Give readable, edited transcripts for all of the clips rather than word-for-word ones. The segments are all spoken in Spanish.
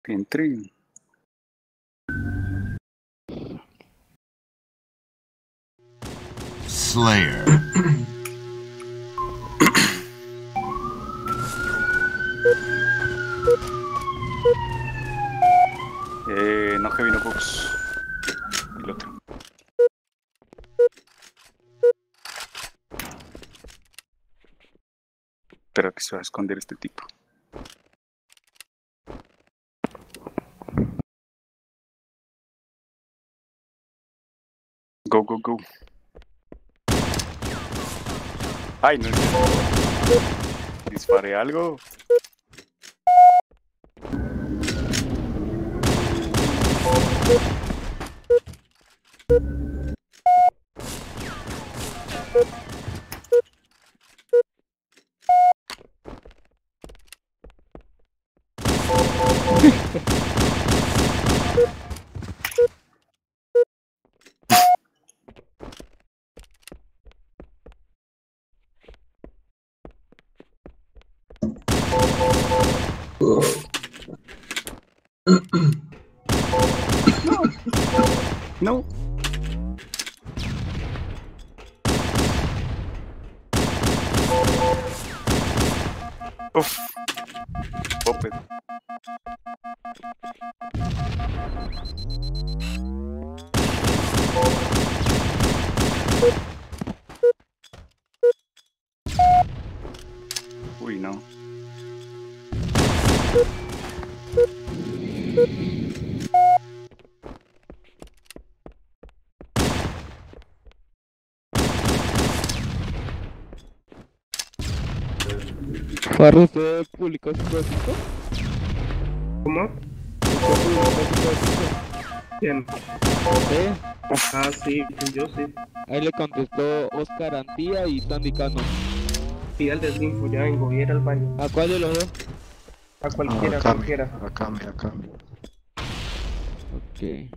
Entre. Slayer. No Heavy, no Box. El otro. Espera que se va a esconder este tipo. Go, go, go. Ay, no. Disparé algo. No. Uf. Open. Uy, no. Farro, ¿usted publicó su código? ¿Cómo? ¿Usted publicó su código? ¿Quién? ¿Usted? Ah, sí, yo sí. Ahí le contestó Oscar Antía y Sandy Cano. Sí, al de 5, ya vengo, voy a ir al baño. ¿A cuál de los dos? A cualquiera, Acá, cualquiera. acá. Ok.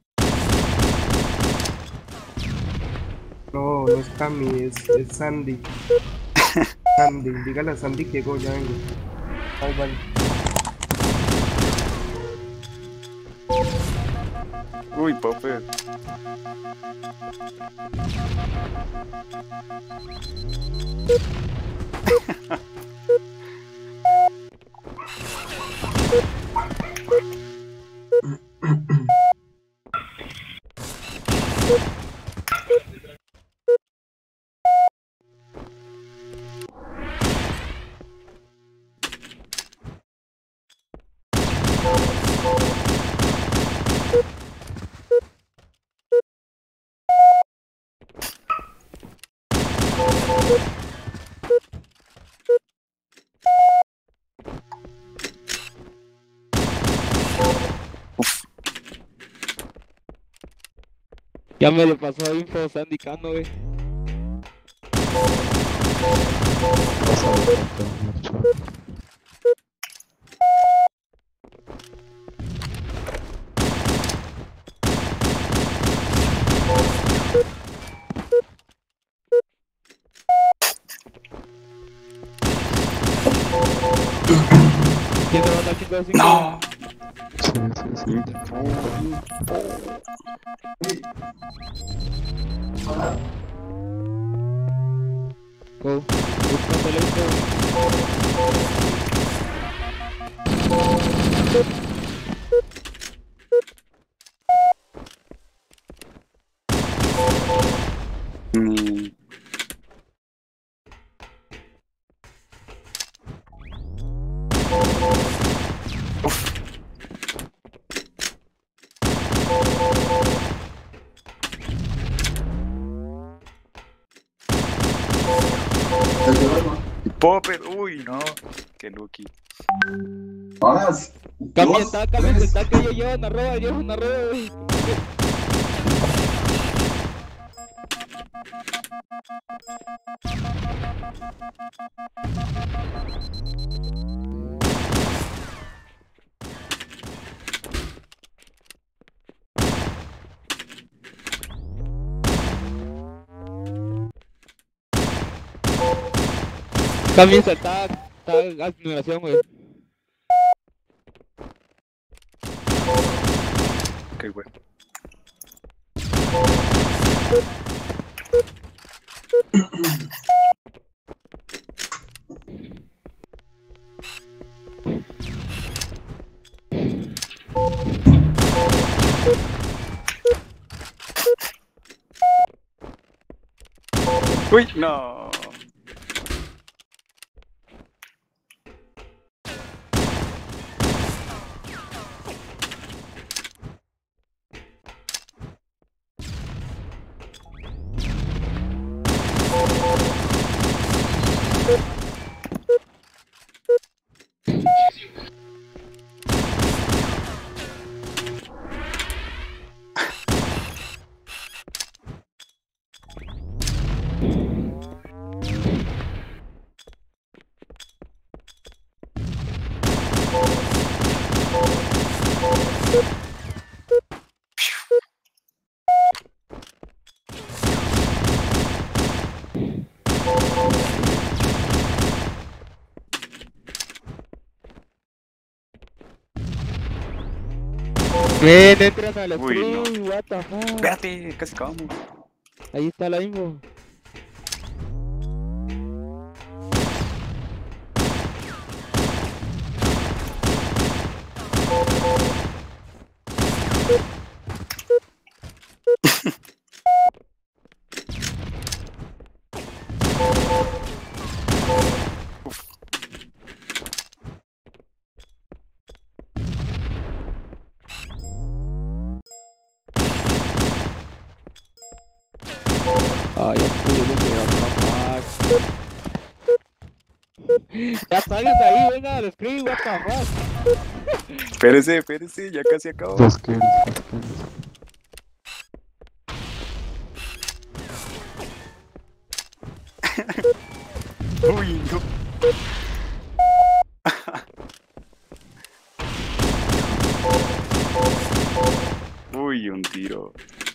No, no es Cami, es Sandy. Sandy, dígale a Sandy que go, ya vengo. Al baño. Uy, Popper. Ya me lo pasó info Sandy Cano, güey. ¿Quién te manda 5 de 5? No. Sí. Go. Buscando el info. Mm. Popper, uy, no. Qué lucky. Cambia el tac, que ellos llevan arroba, güey. Cambia el tag numeración, güey. Qué bueno. Uy, no. Ven, entran a la Uy, no. stream, what the fuck. Espérate, casi acabamos. Ahí está la info. Ay, ya pude, ya salgan de ahí, venga al screen, what the fuck. Espérese, espérese, ya casi acabo. Dos kills, dos kills. Uy, no. Uy, un tiro.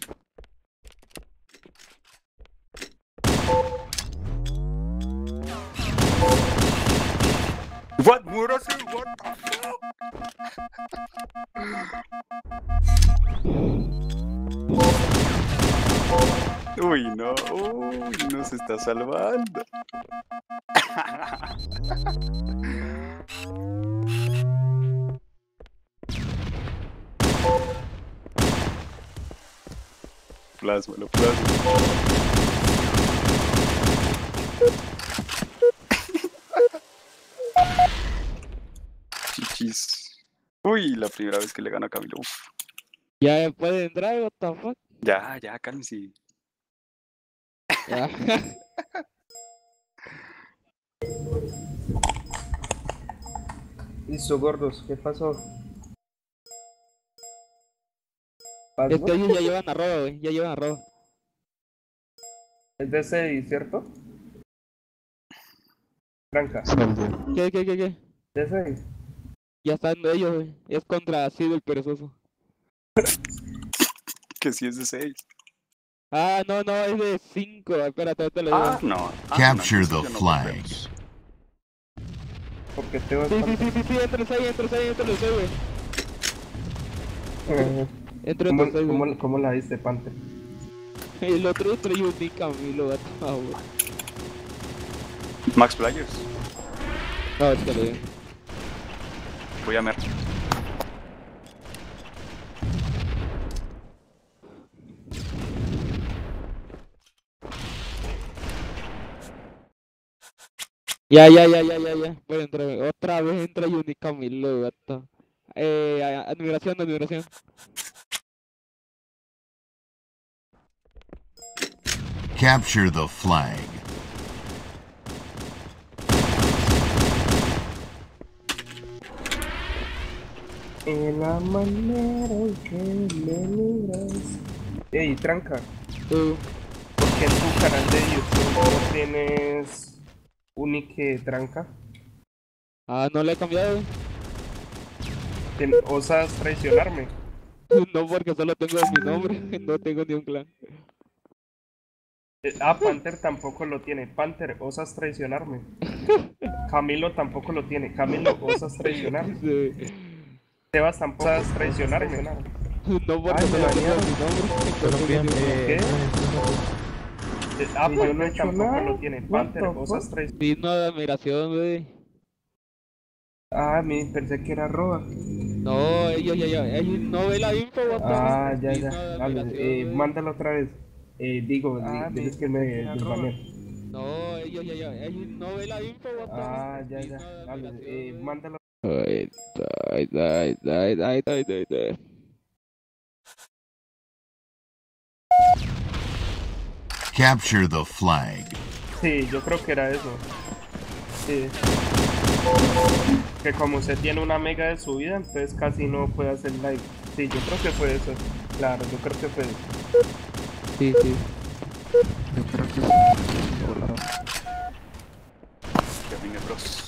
What? Murase, what the fuck? Uy, no, se está salvando. Plásmalo, plásmalo. Chichis. Uy, la primera vez que le gano a Camilo. Uf. Ya puede entrar, what the fuck. Ya, cálmese. Ya. Listo, gordos, ¿qué pasó? Ellos ya llevan arroba, güey, ya llevan arroba. Es de ese, ¿cierto? Franca, Salió. ¿Qué? de ese. Ya están ellos, güey. Es contra Sido el perezoso. Que si es de 6. Ah, no, es de 5. Espérate, te lo digo. Ah, no. Capture no, the entonces ya no flag. volvemos. Porque te vas Sí, entras ahí, güey. Entra ¿Cómo, ahí, güey. cómo la diste, Panther? El otro trae un Camilo, gato, güey. Max Players. No, te lo digo. Voy a mer. Ya. Puede entrar, güey. Otra vez entra Uni Camilo, gato. Admiración. Capture the flag. En la manera en que me miras. Ey, tranca, ¿por qué en tu canal de YouTube no tienes Unique tranca? Ah, no le he cambiado, güey. ¿Osas traicionarme? No, porque solo tengo mi nombre, no tengo ni un clan. Panther tampoco lo tiene. Panther, ¿osas traicionarme? Camilo tampoco lo tiene. Camilo, ¿osas traicionarme? Sí. Sebas tampoco osas traicionarme. No, porque Ay, no me le banearon. tengo mi nombre. ¿Qué? Ah, Y pues yo no he hecho tampoco nada. lo tiene. What Panther, the cosas fuck? traes. Digno de admiración, güey. Ah, pensé que era Roa. No, ellos no ve la info, bota. Ah, ya, Digno ya. de Dale, admiración, güey. mándalo otra vez. Diles que me desbaneé. No, ellos no ve la info, bota. Ah, ya, Digno ya. de Dale, admiración, güey. mándalo. Ay. Capture the flag. Sí, yo creo que era eso. Sí. Que como se tiene una mega de subida, entonces casi no puede hacer live. Sí, yo creo que fue eso. Claro, yo creo que fue eso. Sí. Yo creo que sí. Hola. Ya vine, bros.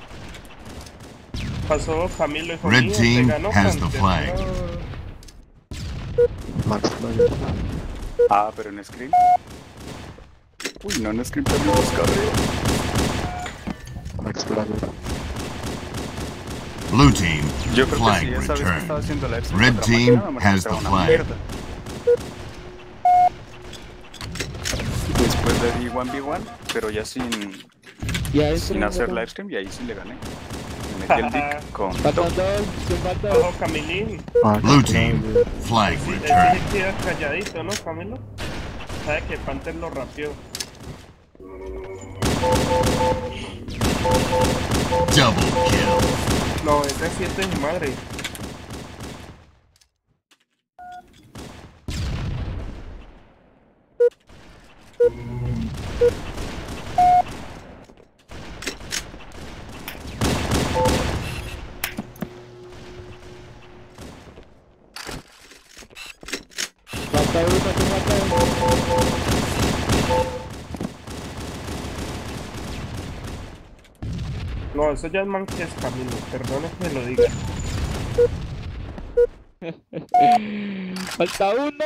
Pasó Camilo y Red mío, team te ganó has the Panther. flag. Max Flyer. Ah, pero en screen. Uy, no en screen también los cabreo. Max Flyer. Blue team, Yo creo que flag sí, esa vez que estaba returned. haciendo la Red team has the una flag. mierda. Después le di 1v1, pero ya sin hacer livestream y ahí sí le gané. Me metí el dick con Faltan top. dos, ¿quién falta? Ojo, Camilín. Blue team, flag Sí, returned. sí queda calladito, ¿no, Camilo? Sabe que Panther lo rapeó. Double kill. No, ese 7 es mi madre. Falta uno, ¿quién falta? No, eso ya es man que es Camilo, perdone que lo diga. ¡Falta uno!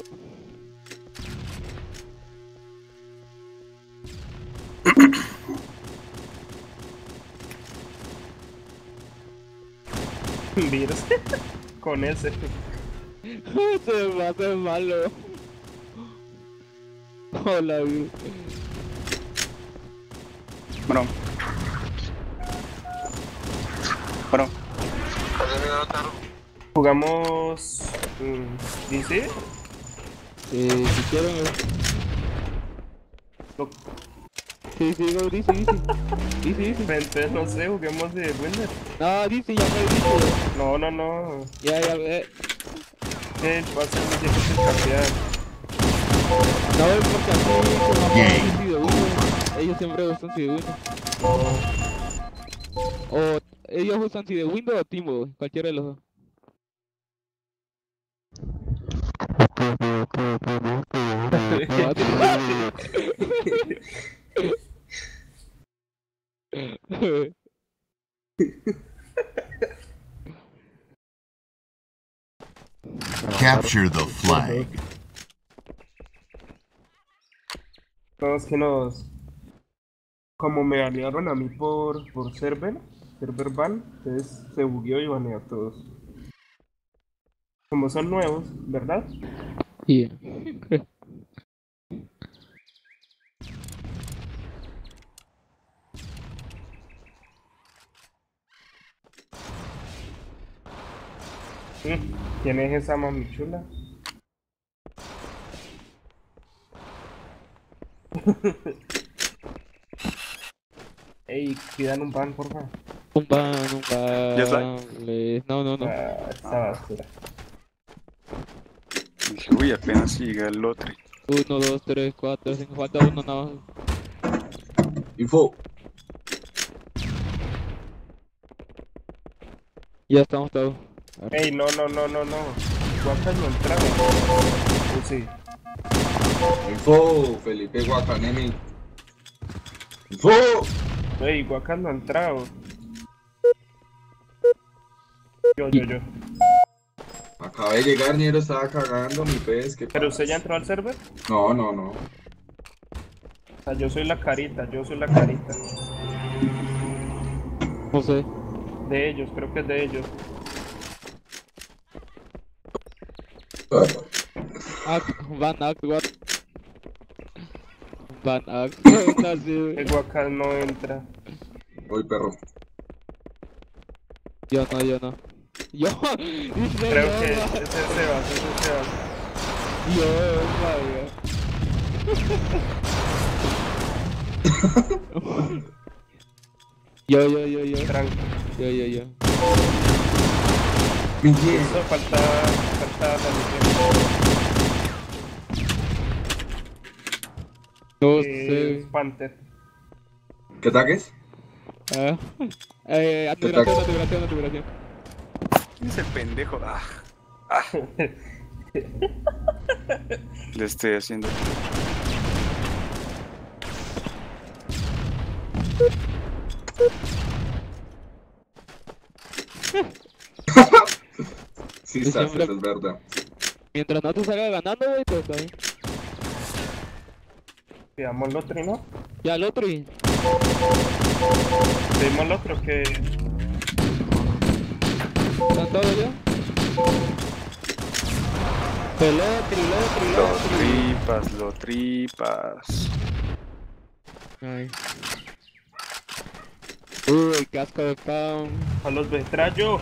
Virus. Con ese. Se me hace malo. Hola, güey. Bueno. Jugamos. ¿DC? Si quieren. Lo- Sí, go, dice. Entonces no sé, juguemos de Winner. No, dice, ya me dice. No. Ya, Va a ser muy difícil cambiar. No, es porque así como Yay. han sido uno. Ellos siempre usan si de uno. O ellos usan si de Windows o Timo, cualquiera de los dos. Capture the flag. No, es que como me banearon a mí por server ban, entonces se bugueó y baneó a todos. Como son nuevos, ¿verdad? Yeah. ¿Quién es esa mami chula? Ey, pidan un ban, porfa. Un ban. ¿Ya está? No. Ah, esta basura. Dije, uy, apenas siga el otro. 1, 2, 3, 4, 5, falta uno nada más. Info. Ya estamos todos. Ey, no. ¿Cuántas no entraron? Sí. Info. Felipe Guacanemi. Info. Ey, Guacas no ha entrado. Yo. Acabé de llegar, Niero, estaba cagando mi pez. ¿Qué ¿Pero pasa? usted ya entró al server? No. O sea, yo soy la carita. No sé. De ellos, creo que es de ellos. Van Act, what? Van Act, no, sí. El guacal no entra. Voy, perro. Yo no. Yo, Creo que es el Sebas, Yo, vaya. Yo. Tranqui. Yo. Miguel. Eso falta la misión. No sé. Panther. ¿Qué ataques? Admiración. Es el pendejo. Le estoy haciendo. Sí, Yo Sas, siempre- eso es verdad. Mientras no te salga ganando, güey, todo está bien. Pidamos el otro, ¿no? Ya el otro y... Pedimos el otro que... ¿Están todos ya? El otro. Lo tripas. Ay. Uy, casco de pan. A los Betrayo.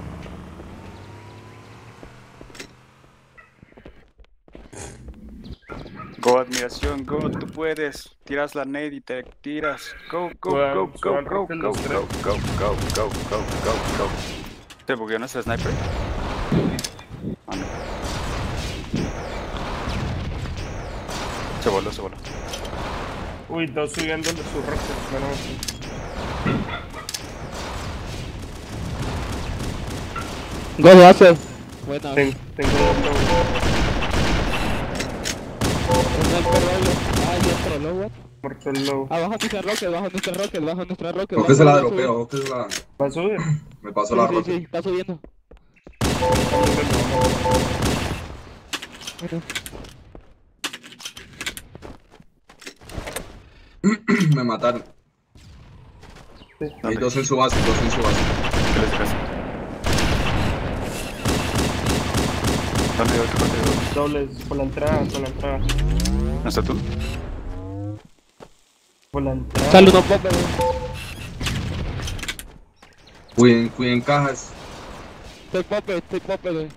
Go, admiración, go, tú puedes. Tiras la nade y te tiras. Go. ¿Te bugueó nuestro sniper? Ah, no. Se voló. Uy, dos subiendo sus rockets. Bueno, Golazo. Buena. tengo dos. Sniper doble. Ay, otro low, what? Muerto el low. Baja nuestra rocket. Ojo que se la dropeo, ojo que se la... ¿Va a subir? Me pasó la Sí, roca. está subiendo. Bueno. Me mataron. Sí. Hay dos en su base. ¿Qué les dejas? ¿Dónde voy? Dobles, por la entrada. ¿No está tú? Por la entrada. Sale uno poco, güey. Cuiden cajas. Estoy pope, güey.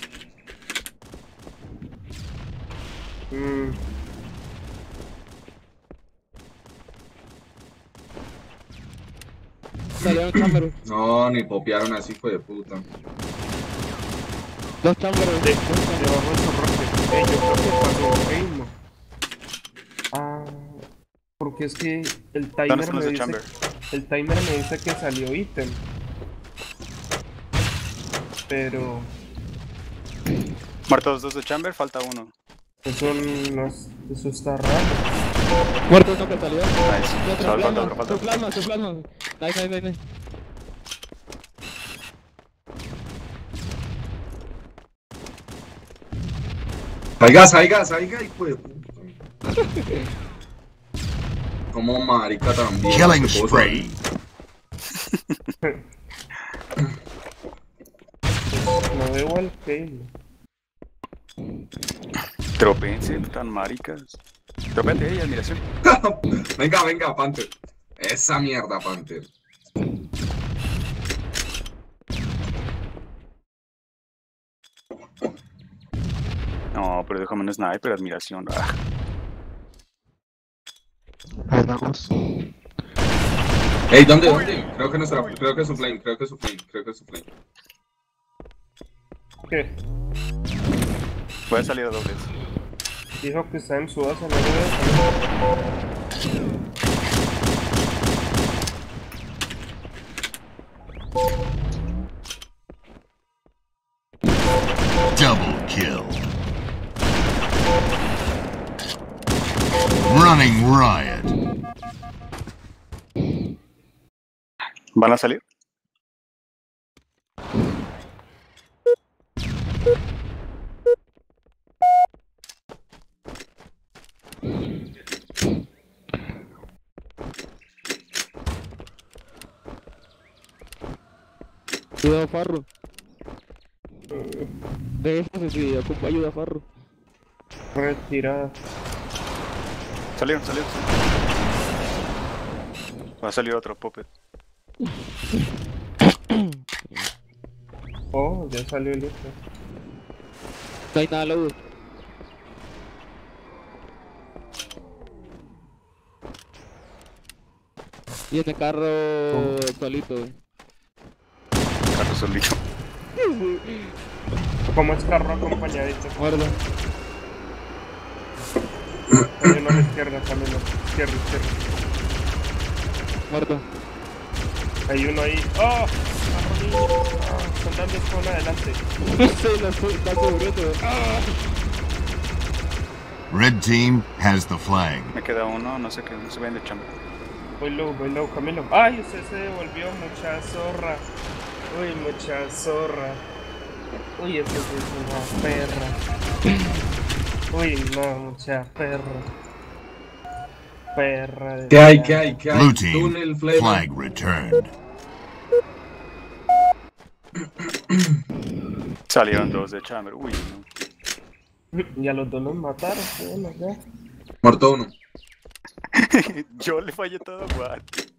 Salieron chamberos. No, ni popearon así, hijo de puta. Dos chamberos. Debajo de su rocket. Yo creo que pasó Eimo. Porque es que el ¿Dónde timer están me los de dice... chamber? El timer me dice que salió ítem. Pero... Muertos dos de chamber, falta uno. Eso no es... Eso está raro. Muerto uno que salió. Nice. Y otro Falta su otro. plasma. Nice. Salga, hijo de puta. Como marica también. Killing qué cosa. spree. No veo al Halo. Tropense, tan maricas. Tropete ahí, admiración. Venga, Panther. Esa mierda, Panther. No, pero déjame un sniper, admiración. Vamos. Ey, ¿dónde? Creo que es su flame. ¿Qué? Puede salir a dobles. Dijo que está en su base, no lo veo. Double kill. Running riot. ¿Van a salir? Cuidado, Farro. De eso si ocupa ayuda, Farro. Retirada. Salieron. Va a salir otro Puppet. Oh, ya salió el otro. No hay nada, lobo. Y en el carro solito, güey. Carro solito. ¿Cómo es carro acompañadito? Muerto. Hay uno a la izquierda, camino. Izquierda. Muerto. Hay uno ahí. ¡Oh! Están dando spawn adelante. Sí, lo está cubriendo. Red team has the flag. Me queda uno, no sé qué, no se ven de chamba. Voy low, Camilo. ¡Ay! Usted se devolvió, mucha zorra. Uy, mucha zorra. Uy, eso sí es una perra. Uy, no, mucha perra. Perra de... ¿Qué hay? Blue team Túnel, flavor. flag returned. Salieron dos de chamber. Uy, no. Y a los dos los mataron, bueno, ya. Muerto uno. Yo le fallé todo, what?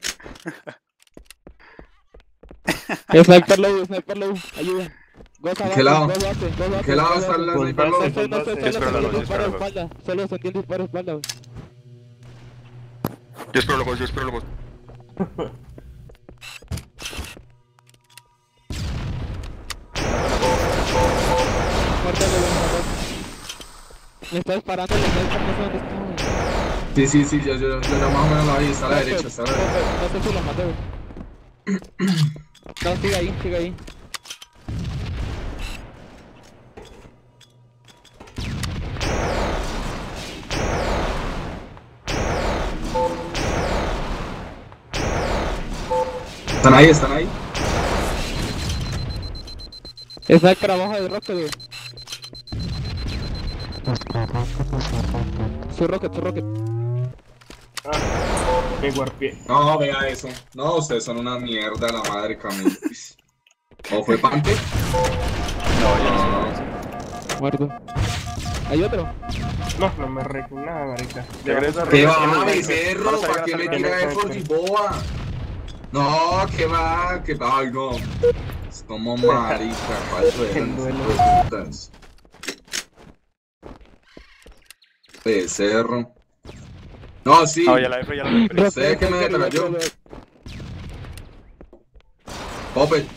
Sniper low, ayuda. ¿En qué lado? ¿En qué lado está la sniper low? Yo espero la luz, Solo se entiende disparo de espalda, güey. Yo espero los. Muerto, me está disparando el sniper, no sé dónde está, güey. Sí, yo más o menos la vi, está a la derecha, No sé si lo maté, güey. No, sigue ahí. Están ahí. Sniper abajo del rocket, güey. Su rocket. Me guarpié. No, vea eso. No, ustedes son una mierda, la madre, Camilo. ¿O fue Pante? No, ya no. Muerto. ¿Hay otro? No me recuerdo nada, marica. Regresa, ¿Qué regresa. va, becerro? ¿Para qué me tira de Forgiboa? No, ¿qué va? Ay, no. Es como marica, falso de putas. Becerro. No, sí. No, ya la F. Sé que me detrayó. Puppet.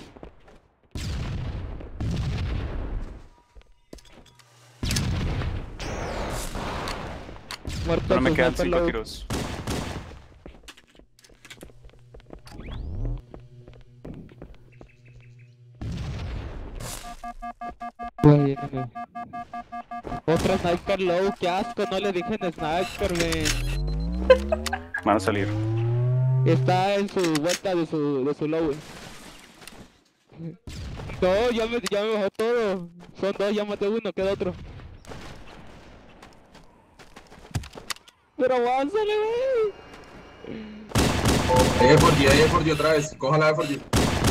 Muerto. Solo me quedan 5 tiros. Otro sniper low, qué asco, no le dije en sniper, güey. Van a salir. Está en su vuelta de su low, güey. No, ya me bajó todo. Son dos, ya maté uno, queda otro. Pero avánzale, güey. Ahí es por ti otra vez. Cójala de por ti.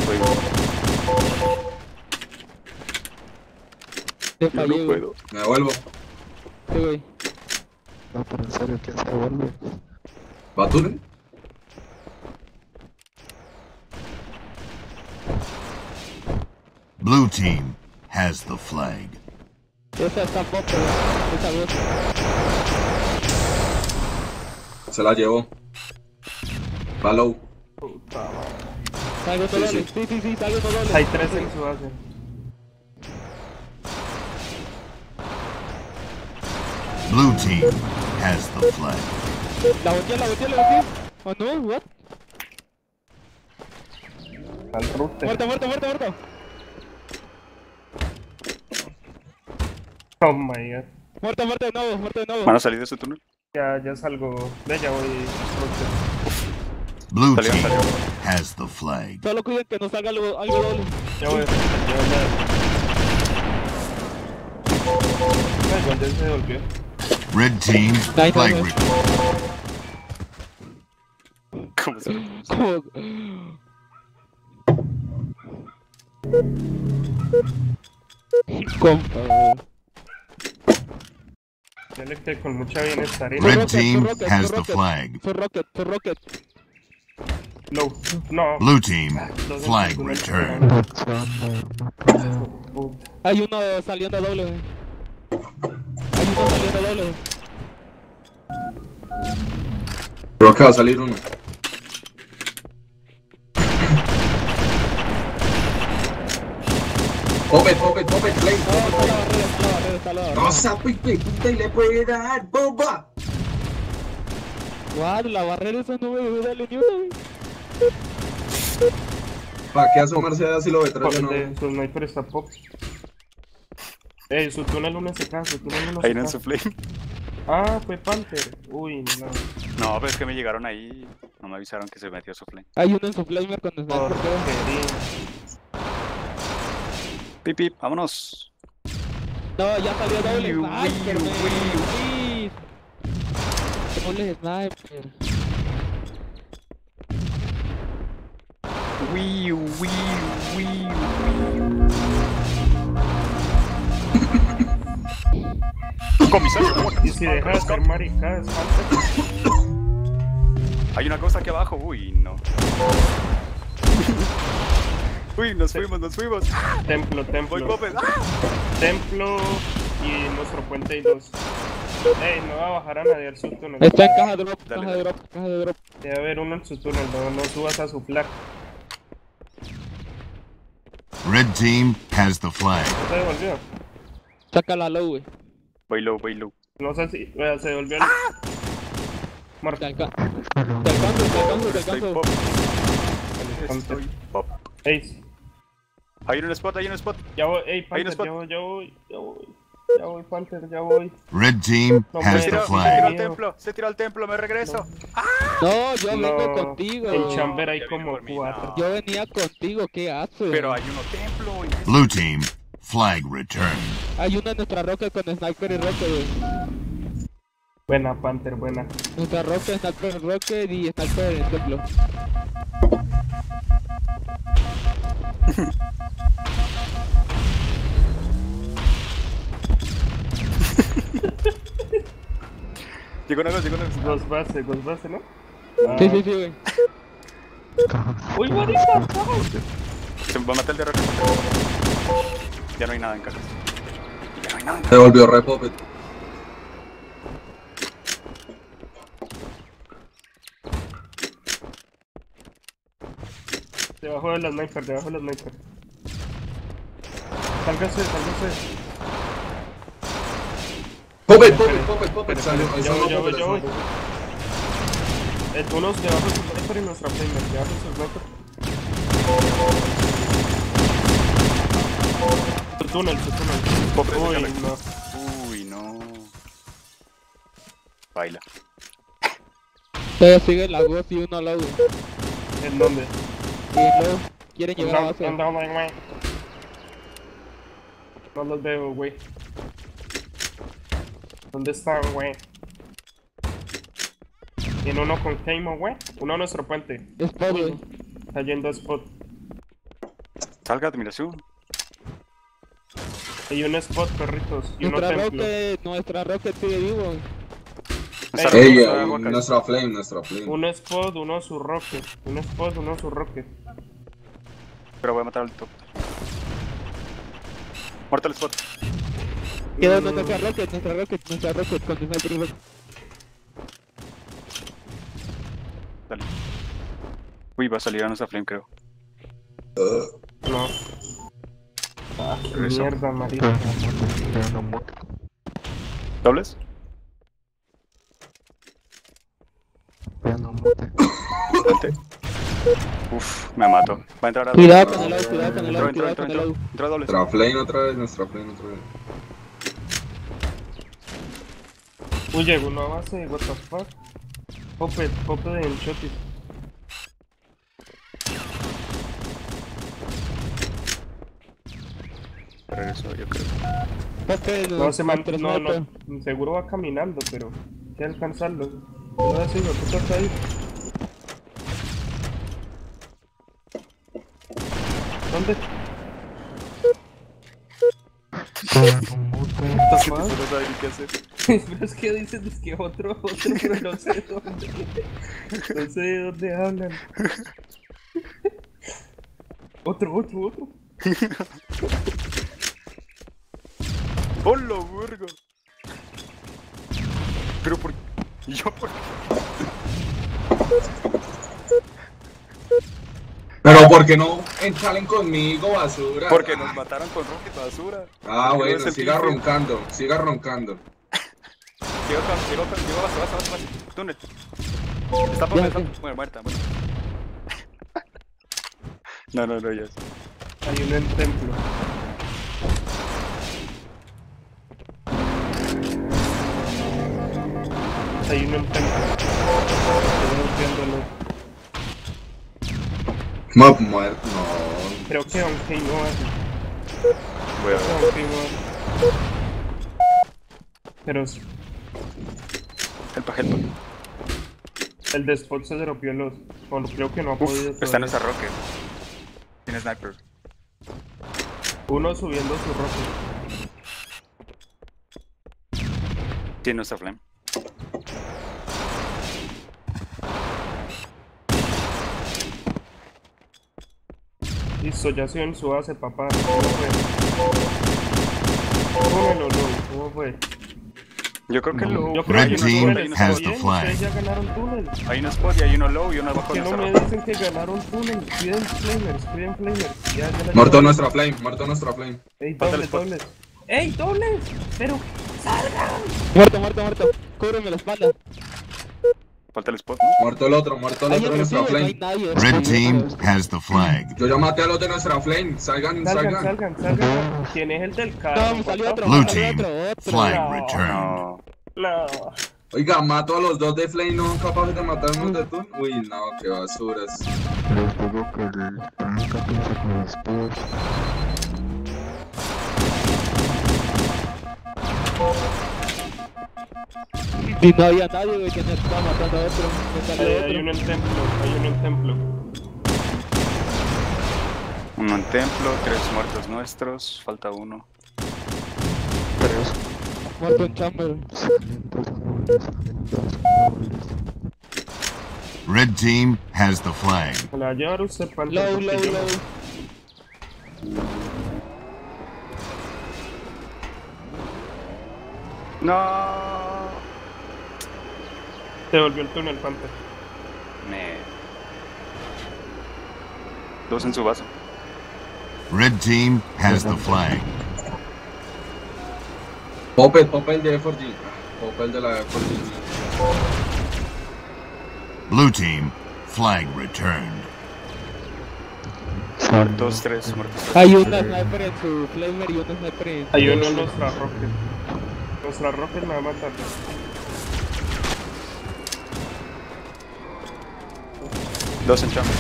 Te fallé, güey. Me devuelvo. Sí, güey. No, pero en serio, ¿quién se devuelve? ¿Va túnel? Blue team has the flag. Esa está pop, esa voz. Se la llevó. Va low. Salgo todo doble. Sí, salgo todo doble. Hay 3 en su base. Blue team has the flag. La volteé. Oh no, what? Al router. Muerto. Oh my god. Muerto de nuevo. Van a salir de ese túnel. Ya salgo. Ya voy router. Blue Salió. team has the flag. Solo cuiden que no salga algo doble. Ya voy. Ya se devolvió. Red team Nice, flag nice. returned. ¿Cómo se ve? Como... Compa, weón. Yo le quedé con mucha bienestar. Red team has the flag. Su rocket. Low. No. Blue team, flag returned. Hay uno saliendo doble, weón. Pero acá va a salir uno. Popet, play. Está la barrera. No, sapo y puta, y le puede dar bomba. Guau, la barrera esa no me debe darle ni una, weón. ¿Para qué asomarse así lo ve atrás? No. Su sniper está pop. Su túnel 1SK, su túnel 1SK. Ahí en su flame. Ah, fue Panther. Uy, no. No, pero es que me llegaron ahí. No me avisaron que se metió su flame. Hay uno en su flamer cuando está por Porquería. Pip, vámonos. No, ya salió doble. Uy, Sniper, uy, please. Doble sniper. Comisario, Y si deja de hacer maricadas, Panther. hay una cosa aquí abajo. Uy, no. Uy, nos fuimos. Templo. Voy, Popet. Templo y nuestro puente y dos. No va a bajar a nadie al subtúnel. Está en caja de drop. Debe haber uno en su túnel, no subas a su flag. Red team has the flag. ¿Se devolvió? Saca la low, wey. Voy low. No sé si se devolvió el... Muerto. Te alcanzo. Estoy pop. Estoy pop. Ace. Hay un spot. Ya voy, Hay un Panther, spot. ya voy, Panther, ya voy. Red team No, has pero- the flag. Se tiró al templo, me regreso. No, yo vengo No, contigo. En Chamber hay Ya viene como por mí, 4. Yo venía contigo, ¿qué haces? Pero hay uno templo. Blue team, flag returned. Hay una en nuestra rocket con sniper y rocket, wey. Buena, Panther, buena. Nuestra rocket, sniper rocket y sniper en el templo. Llegó una cosa. Dos base, ¿no? Sí, wey. ¡Uy, marica! Se va a matar el de rocket. Ya no hay nada en cajas. Ya no hay nada. Se volvió re Popet. Debajo de la sniper. Sálgase. Popet salió. Ahí salió Ya Popet, voy. salió Popet. Unos debajo de su sniper y nuestra flamer. Debajo de su sniper. Su túnel. Popet, Uy, déjame. no. Uy, no. Baila. Todavía sigue la voz y uno low. ¿En dónde? Y low. Quieren llegar a base. Güey. No los veo, güey. ¿Dónde están, güey? Tiene uno con Keimo, güey. Uno a nuestro puente. Spot, wey. Está yendo a spot. Salga, admiración. Hay un spot, perritos. Y uno templo. Nuestra rocket sigue vivo. Ella, nuestra flame. Un spot, uno su rocket. Pero voy a matar al top. Muerto el spot. Queda nuestra rocket con sniper y rocket. Dale. Uy, va a salir a nuestra flame, creo. No. Regreso. Mierda, marica. ¿Dobles? Salte. Uf, me mato. Va a entrar a... Cuidado con el low. Entra dobles. Nuestra flame otra vez. Uy, llegó una base, what the fuck. Popet en shotis. Regreso, yo creo. No, no, seguro va caminando, pero hay que alcanzarlo. No así, no, ¿qué está ahí? ¿Dónde? Es que tipo no sabe ni qué hacer. Pero es que dicen es que otro, pero no sé dónde. No sé de dónde hablan. Otro. ¡Hola, burgo! Pero por... ¿Y yo por qué? Pero ¿por qué no salen conmigo, basura? Porque nos mataron con rocket basura. Ah, Porque no bueno, es el siga kill. roncando. Llegó base. Túnel. Está por Bueno, muerta. No, ya está. Hay uno en templo. Hay uno en templo. Estoy viéndolo. Muerto, no. Creo que aunque no hay. Voy a ver. Aunque no hay. Pero Helpa. el de Spot se dropeó los. Bueno, creo que no ha podido. Está en esa rocket. Tiene sniper. Uno subiendo su rocket. Tiene nuestra flame. Listo, ya estoy en su base, papá. ¿Cómo fue? ¿Cómo fue? Yo creo que lo... Yo creo Red que team túnel has está the bien, flag. ustedes ya ganaron túnel. Hay un spot y hay uno low y uno abajo ¿Por de qué no nuestra me rocket. dicen que ganaron túnel? Cuiden flamers. Ya la Muerto llevo. nuestra flame. Ey, Falta el spot. dobles. ¡Ey, dobles! ¡Pero salgan! Muerto. Cúbreme la espalda. Falta el spot, ¿no? Muerto el otro nuestra No hay flame. nadie. Red team has the flag. Yo ya maté a los de nuestra flame. Salgan. Salgan. ¿Quién es el del carro? No, me salió otro. Blue me salió team otro. flag returned. No. No. Oiga, mato a los dos de flame, no son capaces de matarnos de tú. Uy, no, qué basuras. Les digo que el nunca piensa con los spots. Y no había nadie, güey, que me estaba matando a otro. Me salió Hay otro. uno en templo. Uno en templo, 3 muertos nuestros. Falta uno. Muerto en chamber. Salen dos goles. Red team has the flag. Me la va a llevar usted para el Low. No. Se volvió el túnel, Panther. Dos en su vaso. Red team has the flag. Popel de F4G. Popel de la F4G. Blue team flag returned. Muertos 3. Hay una sniper en su flamer y una sniper en... Hay uno en nuestra rocket. Nuestra rocket me va a matar. Dos en chamber.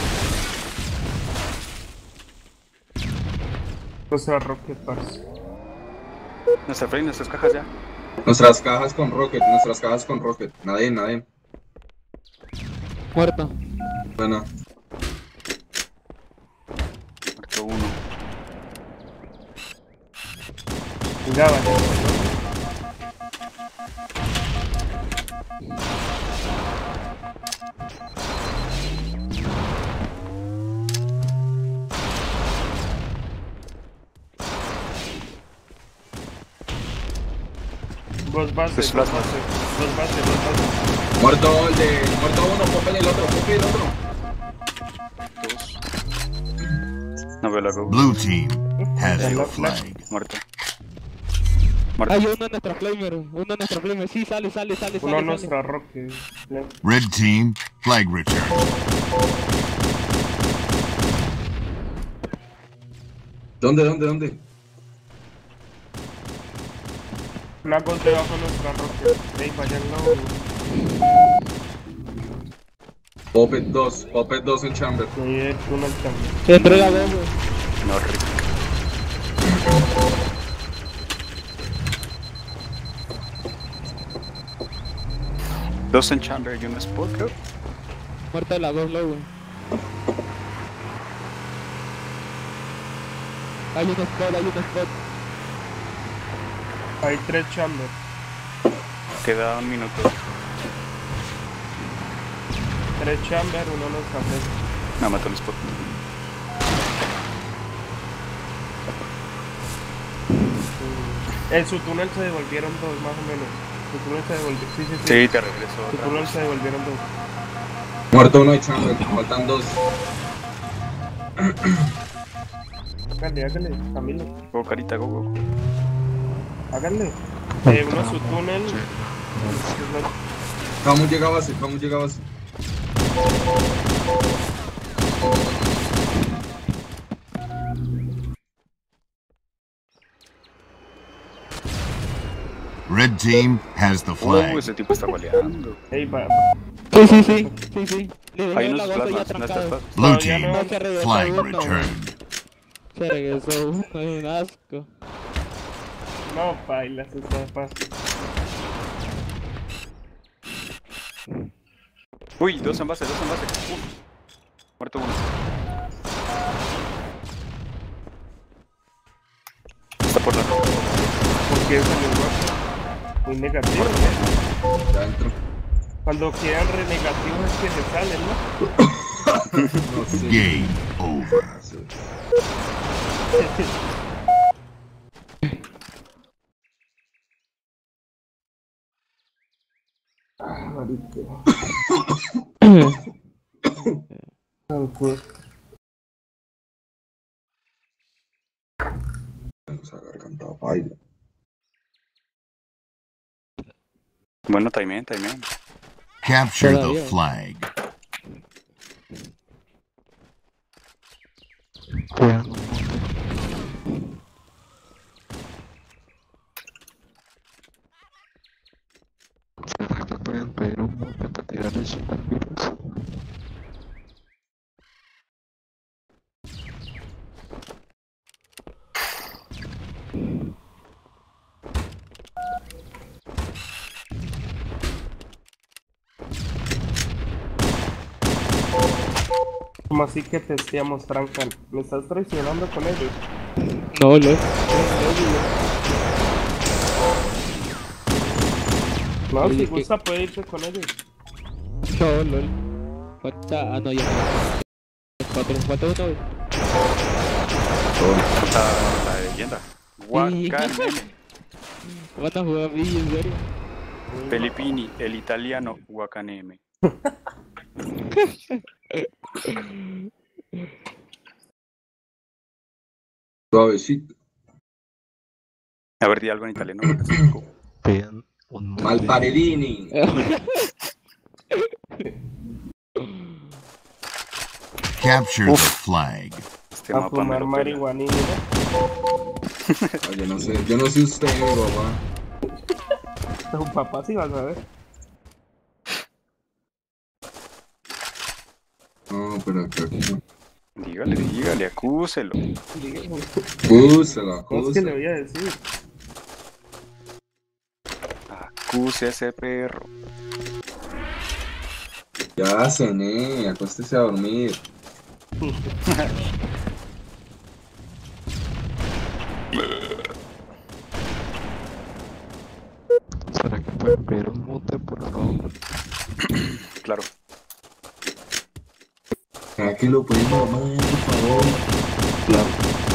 Nuestra rocket, parce. Nuestra flame, nuestras cajas ya. Nuestras cajas con rocket. Nadie. Muerto. Bueno. Muerto uno. Ya vaya. Dos bases. Pues las Dos bases. Muerto uno, Popel el otro. Dos. No veo la go. Blue team has the flag. Muerto. Hay uno en nuestra flamer. Sí, sale. Uno en nuestra rocket. Red team flag returned. ¿Dónde? Una gol debajo de nuestra rocket. Ey, vayanlo. Popel 2 en chamber. Ahí es uno al cambio. Se entrega dos, güey. No, rico. Dos en chamber y un spot, creo. Muerta de las dos, low, güey. Hay un spot. Hay 3 chamber. Queda 1 minuto. 3 chamber, uno los cafés. No, mató el spot. En su túnel se devolvieron 2 más o menos. Su túnel se devolvió. Sí. Sí, te regreso. Su túnel se devolvieron 2. Muerto uno de chamber, faltan 2. Hágale, Camilo. Go, carita, go. Hágale. Uno su túnel. Camus llegaba así. Red team has the flag. Ese tipo está goleando. Ey, va. Sí. Le dejé Hay la unos goza ya plasmas, trancado. Blue Todavía team no. Se regresó flag uno. returned. Se regresó uno, es un asco. No, bailas, está fácil. Uy, 2 en base. Muerto uno. Está por la roca. ¿Por qué salió guapo? Muy negativo. Ya entro. Cuando quedan renegativos es que se salen, ¿no? No sé. Game over. Esa garganta baila. Bueno, timing. Capture the Todavía. flag. Vean, ¿será que pueden pedir un monte para tirarles supervirus? Como así que testeamos, Trancan. ¿Me estás traicionando con ellos? No, lo No, Oye, si ¿qué? gusta puede irse con ellos. No, lol. Falta. Ah, no, ya. Falta uno, güey. La leyenda. Guacaneme. Van a jugar a mí, en serio. Felippini, el italiano Guacaneme. Suavecito. A ver, di algo en italiano. Vean un monte. Malparedini. Capture the flag. Este A mapa me fumar lo pela. marihuanilla. Yo no sé usted, mi papá. Tu papá sí vas a ver. No, pero aquí no. Dígale, acúselo. Úsela, ¿Cómo es que le voy a decir? Acuse a ese perro. Ya cené, acuéstese a dormir. ¿Será que pueden pedir un monte, por favor? Claro. ¿Será que lo pueden mamar, por favor? Claro.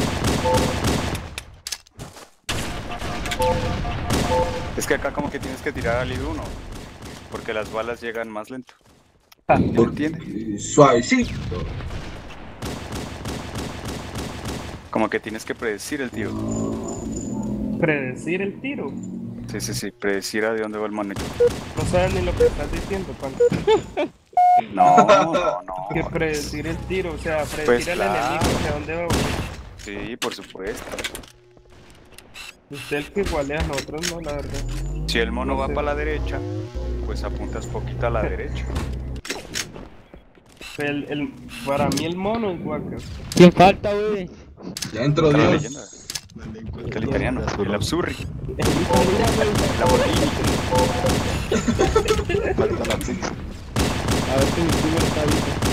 Es que acá como que tienes que tirar al lead 1. Porque las balas llegan más lento. ¿Por ¿Entiendes? Suavecito. Como que tienes que predecir el tiro. Predecir el tiro. Sí, predecir a de dónde va el monito. No sabes ni lo que estás diciendo, Pan. No. Que predecir el tiro, o sea, predecir Pues al claro. enemigo hacia dónde va. Sí, por supuesto. Usted el que iguale a nosotros, no, la verdad. Si el mono No va sé. para la derecha, pues apuntas poquito a la derecha. Para mí el mono es Walker. ¿Quién falta, güey? Ya entró Otra Dios. leyenda. El italiano, el Absurri, El la Borghini. Falta la pizza. A ver si mi primer está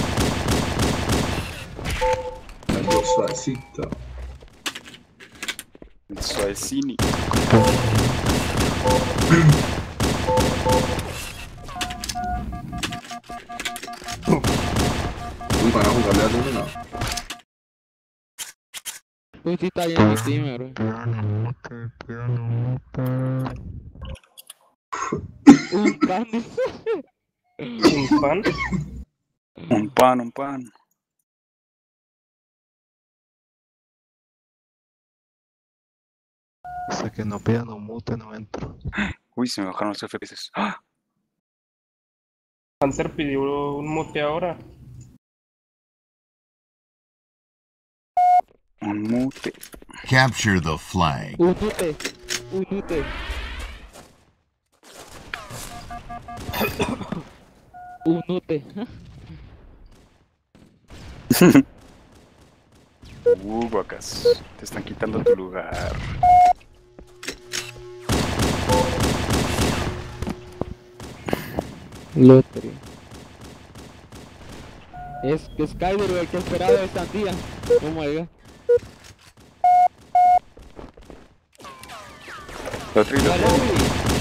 vivo. Algo suavecito. El Suavecini. Compré Uy, van a jugarle a uno. Uy, sí está bien mi team, bro. Un pan. ¿Un pan? Un pan. Hasta que no pidan un mute no entro. Uy, se me bajaron los FPS. ¡Ah! Hunter pidió un mute ahora. Un mute. Capture the flag. Un mute. Un mute. Un mute. Guacas. Te están quitando tu lugar. Lottery. Es que Skyler, el que esperaba de Sandía. Oh my god. Lottery, La Lottery.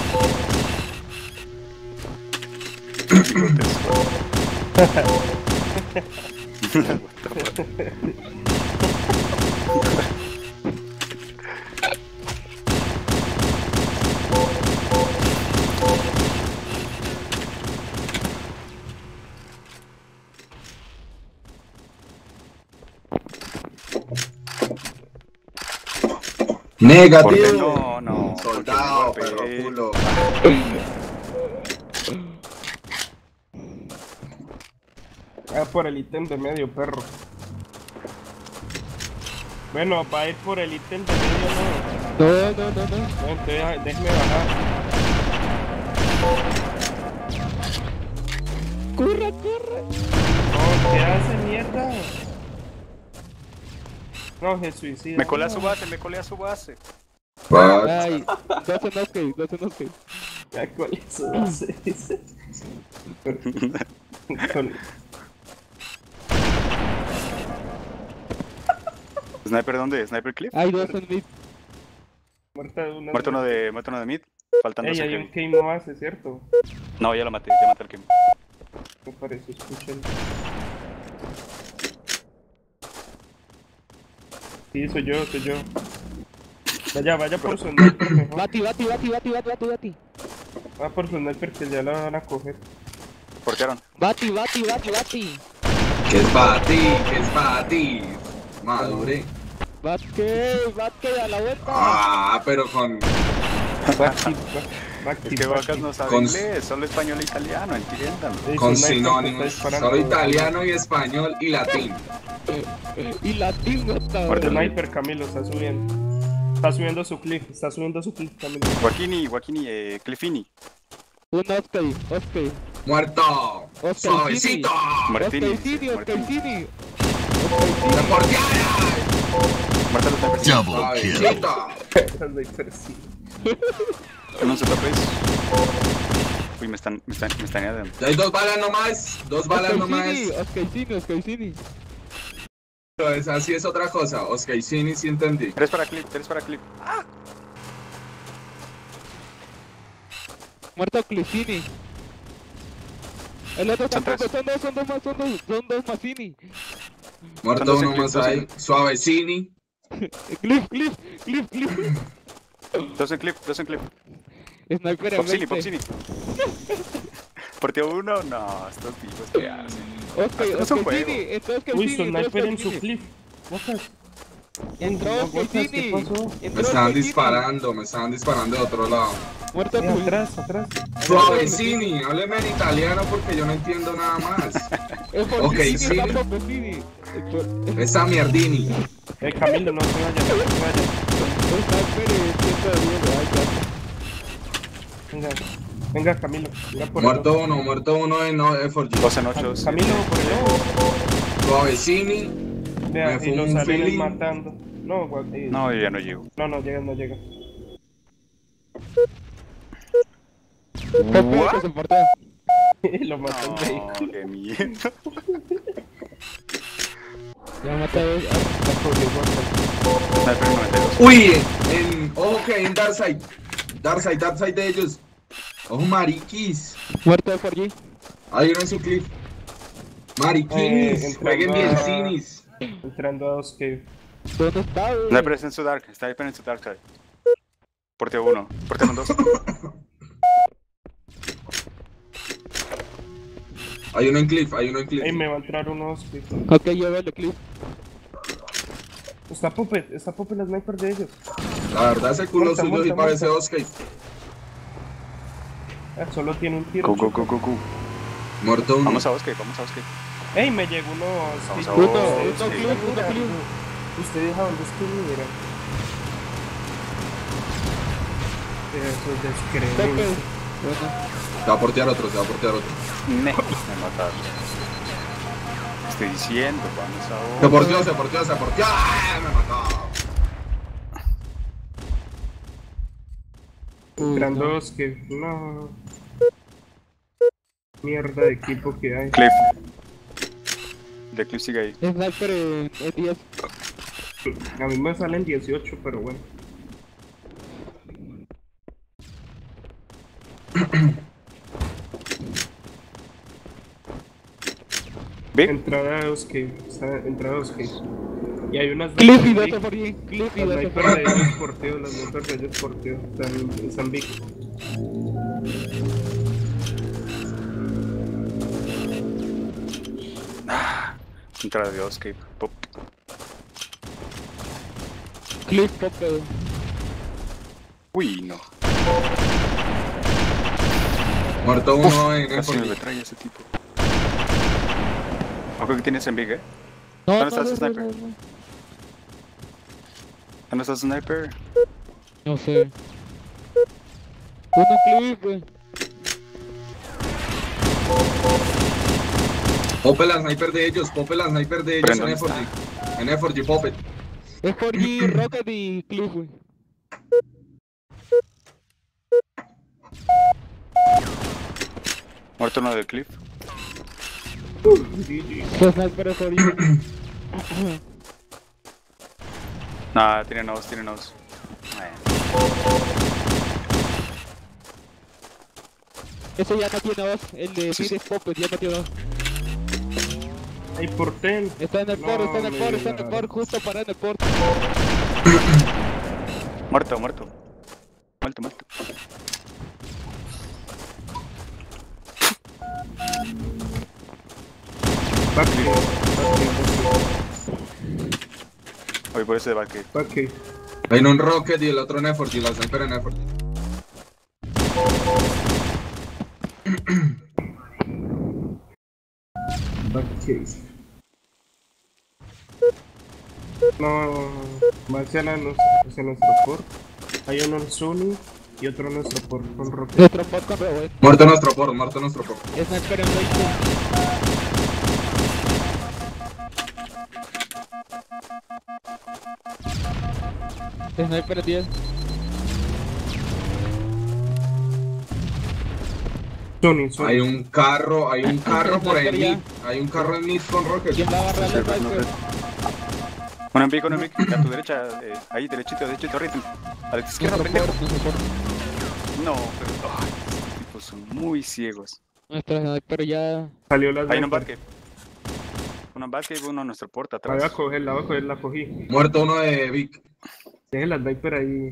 Negativo. No. Soldado, perro culo. Ah, por el ítem de medio, perro. Bueno, va a ir por el ítem de medio, no. No. No, entonces déjeme bajar. Corre. No, ¿qué hace, mierda? No, se suicida. Me colé a su base. What? Ay, 12 no que. Ya con eso no se dice. Con- ¿Sniper dónde? ¿Sniper Cliff? Hay dos en mid. Muerta de una. Muerto uno de mid. Faltando Ey, hay heavy. un Keimo base, ¿cierto? No, ya maté al Keimo. Me parece, escuchen. Sí, soy yo. Vaya por su sniper mejor. Bati. Va por su sniper que ya la van a coger. Portearon. Bati. ¿Qué es para ti? Madure. Batke a la vuelta. Ah, pero con. Es que Vacas no sabe Con- inglés, solo español e italiano, entiendan. Con sinónimos. Solo italiano y español y latín. Y latino está. Muerto. El sniper, Camilo, está subiendo. Está subiendo su clip, Camilo. Joaquini, Cliffini. Un Oscar. Muerto. Oscar Suavecito. Martini. Martini. Deporteada. Muerto los snipers. Double kill. Suavecito. El sniper, sí. No se tapes. Uy, me están dando. Ya hay 2 balas nomás. 2 balas nomás. Oscar Cini. Pero así es otra cosa. Oscar Cini sí entendí. 3 para clip. Muerto Clifini. El otro Son tampoco, tres. son dos más Cini. Muerto Dos en uno clip, más dos en ahí. Suavecini. Cliff. Dos en clip. Sniper en 20. Popsini. Porteo uno. No, estos tipos que hacen. Oscar Es un Cini. juego. Entró Oscar Uy, Cini. su entró sniper Oscar en su Cini. clip. Bocas. Entró No, Oscar Bocas, ¿qué Cini. pasó? Me estaban disparando. Me estaban disparando de otro lado. Muerto Atrás. Suavecini. Hábleme en italiano porque yo no entiendo nada más. Ok, Cini. Cini. Esa mierdini. Camilo, no se vaya. Venga, Camilo. Venga por Muerto uno en F4G. 2 en 8. Camilo, por el ojo. Suavecini. Vea, Me y fumo los un salen feeling. matando. No, No, yo ya no llego. no llega. Que se portea. Lo mató el No, vehículo. qué mierda. Ya mata a dos. Sniper 92. Uy, ojo que hay en Darkside. Darkside de ellos. Ojo, mariquis. Muerto de 4G. Hay uno en su clip. Mariquinis, jueguen bien cinis. Entrando a 2 cave. ¿Dónde está, güey? Sniper está en su dark, está en su dark side. Porteo 1, porteo 2. Hay uno en cliff, hay uno en cliff. Ey, me va a entrar uno 2 cave. Ok, yo veo el clip. Está Puppet la sniper de ellos. La verdad ese culo Monta, suyo sí monta, parece monta. Oscar. Solo tiene un tiro. Go. Muerto uno. Vamos a Oscar. Ey, me llegó uno. Vamos a Steve. Oscar. Uno clip. Usted deja donde es que mira. Eso es descreíble. Toque. Bueno. Se va a portear otro. Me mataron. Estoy diciendo, vamos a Se porteó. ¡Ah! Me mató. Entrando 2 cave. No. Mierda de equipo que hay. Cliff. The Cliff sigue ahí. Sniper en 10. A mí me salen 18, pero bueno. Big. Entrada 2 cave. Entrada 2 cave. Y hay unas Clip y big. 2 4G. Clip y Las 2 snipers de 4G. ellos porteo, las snipers de ellos porteo. Están big. Entrada de Oscar. Pop. Clip, toque. Uy, no. Muerto uno en Casi me F4G. retrae ese tipo. Ojo que tienes en Big, No, ¿Dónde está ese sniper? ¿Dónde está su sniper? No sé. Uno clip, güey. Pope la sniper de ellos en Brandon F4G. En F4G, Pope. Es 4G, Rocket y clip, güey. Muerto uno del Cliff. Su sniper es 4G. Nah, tiene nose. Ese ya no tiene 2. El de Sí, mid es Puppet, ya no tiene 2. Ahí porten. Está en el No, port, está en el mira. port, justo para en el port. Muerto. Voy por ese de back. Back. Hay uno en Rocket y el otro en F4G, la sniper en F4G. No, va hacia nuestro port. Hay uno en Sony y otro en nuestro port con Rocket. Nuestro port con Robert. Muerto nuestro port. Sniper en 20. Sniper en 10. Sony. Hay un carro por ahí en mid. Hay un carro en mid con Rocket. ¿Quién va a agarrar el sniper? Uno en Big. A tu derecha. Ahí, derechito, rhythm. A la izquierda, pendejo. No, pero. Ay, estos tipos son muy ciegos. Nuestro sniper ya. Salió la Hay uno en sniper. Batcave. Uno en Batcave, uno en nuestro porta La voy atrás. a coger, la cogí. Muerto uno de Vic. Deje la sniper ahí.